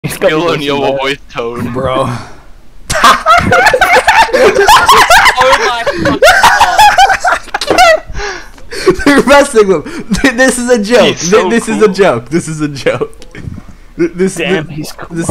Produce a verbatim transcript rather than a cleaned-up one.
He's got Kill me on your losing voice tone. Bro. Oh my fucking god. They're messing with him. This is a joke. He's so This is a cool. joke. This is a joke. This, Damn, this, he's cool. this